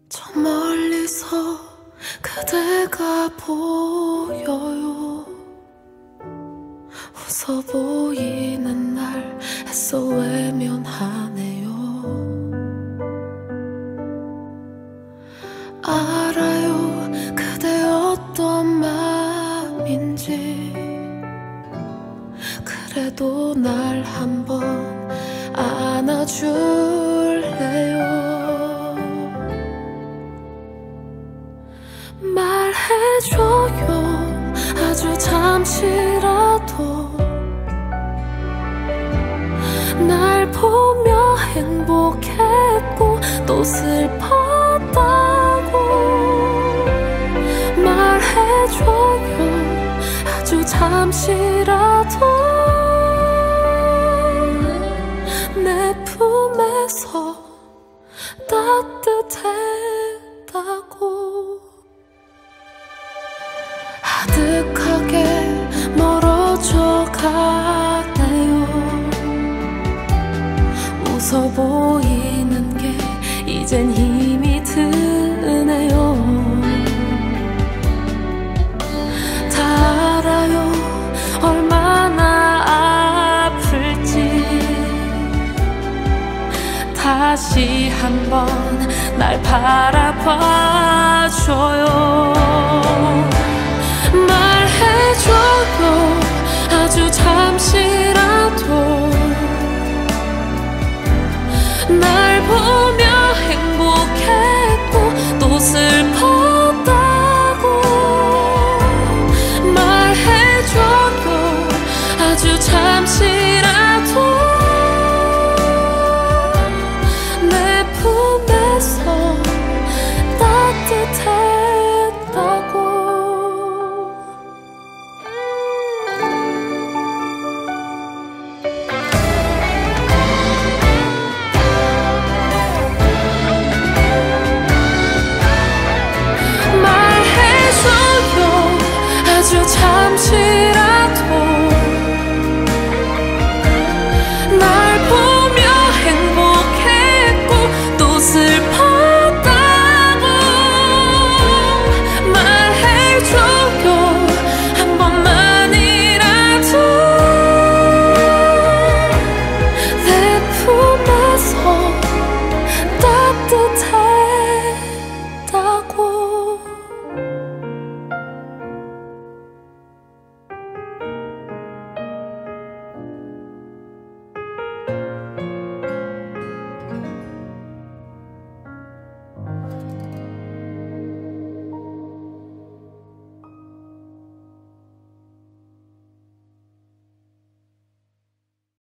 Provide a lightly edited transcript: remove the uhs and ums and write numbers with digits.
저 멀리서 그대가 보여요. 웃어 보이는 날 애써 외면하네요. 알아요 그대 어떤 맘인지. 그래도 날 한번 안아줄래요. 말해줘요 아주 잠시라도. 날 보며 행복했고 또 슬펐다고 말해줘요 아주 잠시라도. 내 품에서 따뜻했다고. 아득하게 멀어져 가네요. 웃어 보이는 게 이젠 힘이 드네요. 다 알아요 얼마나 아플지. 다시 한번 날 바라봐줘요. 말해줘요 아주 잠시